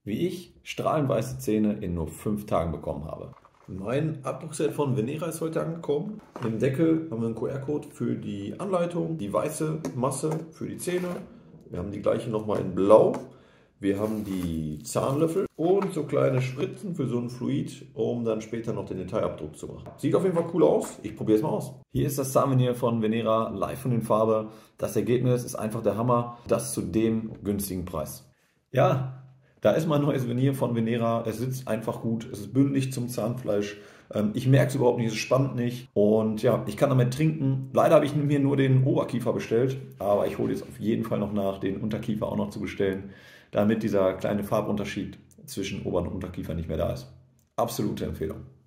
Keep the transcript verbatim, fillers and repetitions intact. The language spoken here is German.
wie ich strahlenweiße Zähne in nur fünf Tagen bekommen habe. Mein Abdruckset von Venera ist heute angekommen. Im Deckel haben wir einen Q R-Code für die Anleitung, die weiße Masse für die Zähne. Wir haben die gleiche nochmal in Blau. Wir haben die Zahnlöffel und so kleine Spritzen für so ein Fluid, um dann später noch den Detailabdruck zu machen. Sieht auf jeden Fall cool aus. Ich probiere es mal aus. Hier ist das Zahnveneer von Venera live von in Farbe. Das Ergebnis ist einfach der Hammer. Das zu dem günstigen Preis. Ja, da ist mein neues Veneer von Venera. Es sitzt einfach gut. Es ist bündig zum Zahnfleisch. Ich merke es überhaupt nicht, es spannt nicht. Und ja, ich kann damit trinken. Leider habe ich mir nur den Oberkiefer bestellt. Aber ich hole jetzt auf jeden Fall noch nach, den Unterkiefer auch noch zu bestellen, damit dieser kleine Farbunterschied zwischen Ober- und Unterkiefer nicht mehr da ist. Absolute Empfehlung.